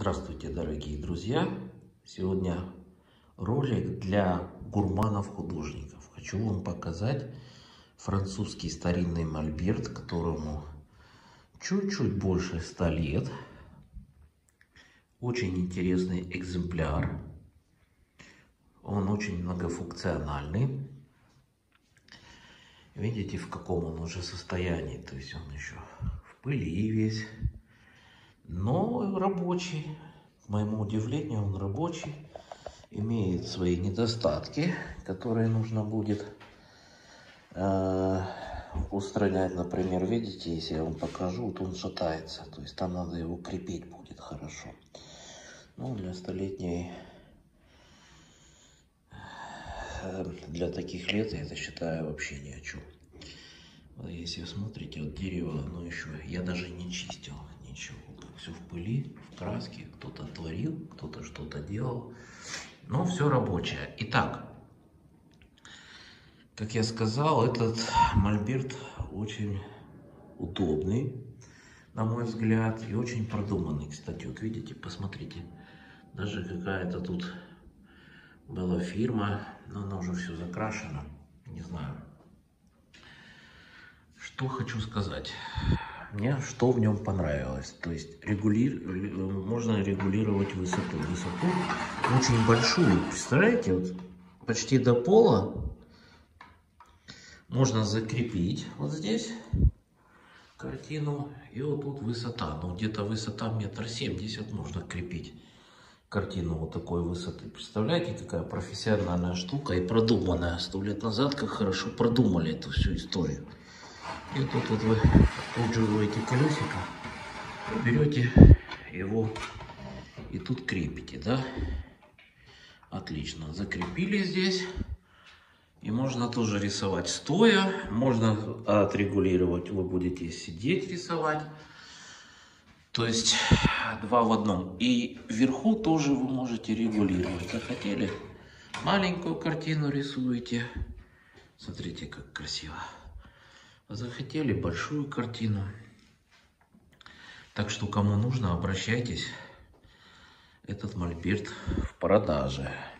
Здравствуйте, дорогие друзья! Сегодня ролик для гурманов-художников. Хочу вам показать французский старинный мольберт, которому чуть-чуть больше 100 лет. Очень интересный экземпляр. Он очень многофункциональный. Видите, в каком он уже состоянии. То есть он еще в пыли весь. Но рабочий. К моему удивлению, он рабочий. Имеет свои недостатки, которые нужно будет устранять. Например, видите, если я вам покажу, вот он шатается. То есть там надо его крепить будет хорошо. Ну, для столетней, для таких лет я это считаю вообще ни о чем. Вот если смотрите, вот дерево, оно еще, я даже не чистил ничего. Все в пыли, в краске, кто-то творил, кто-то что-то делал. Но все рабочее. Итак, как я сказал, этот мольберт очень удобный, на мой взгляд, и очень продуманный. Кстати, вот видите, посмотрите, даже какая-то тут была фирма, но она уже все закрашена, не знаю. Что хочу сказать. Мне что в нем понравилось. То есть можно регулировать высоту. Высоту очень большую. Представляете, вот почти до пола можно закрепить вот здесь картину. И вот тут высота. Ну, где-то высота 1,70 м можно крепить картину вот такой высоты. Представляете, какая профессиональная штука и продуманная. 100 лет назад как хорошо продумали эту всю историю. И тут вот вы отживаете колесико, берете его и тут крепите, да? Отлично, закрепили здесь. И можно тоже рисовать стоя, можно отрегулировать, вы будете сидеть рисовать. То есть 2 в 1. И вверху тоже вы можете регулировать. Захотели, маленькую картину рисуете. Смотрите, как красиво. Захотели большую картину. Так что, кому нужно, обращайтесь. Этот мольберт в продаже.